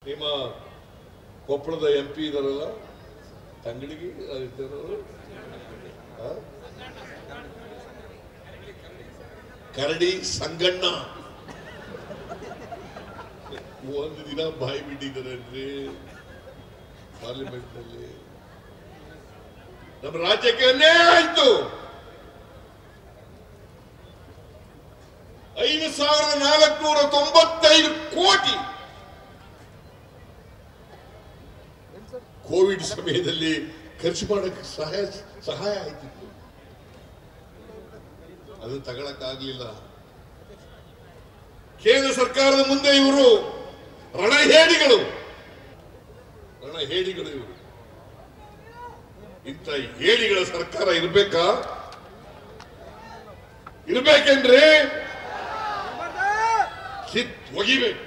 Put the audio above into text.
ನಿಮ್ಮ ಕೊಪ್ಪಳದ MP ಇದಾರಲ್ಲ ತಂಗಡಿಗೆ ಕರಡಿ ಸಂಗಣ್ಣ ಒಂದು ದಿನ ಬಾಯಿ ಬಿಟ್ಟಿದ್ದಾರನ್ರಿ ಪಾರ್ಲಿಮೆಂಟ್ ನಲ್ಲಿ. ನಮ್ಮ ರಾಜ್ಯಕ್ಕೆ ಅನ್ಯಾಯ ಆಯ್ತು. 5,495 ಕೋಟಿ ಕೋವಿಡ್ ಸಮಯದಲ್ಲಿ ಖರ್ಚು ಮಾಡಕ್ಕೆ ಸಹಾಯ ಆಯ್ತಿತ್ತು. ಅದು ತಗೊಳಕ್ಕಾಗ್ಲಿಲ್ಲ. ಕೇಂದ್ರ ಸರ್ಕಾರದ ಮುಂದೆ ಇವರು ರಣಹೇಡಿಗಳು ಇವರು. ಇಂಥ ಹೇಡಿಗಳ ಸರ್ಕಾರ ಇರ್ಬೇಕೇನ್ರಿ? ಒಗಿಬೇಕು.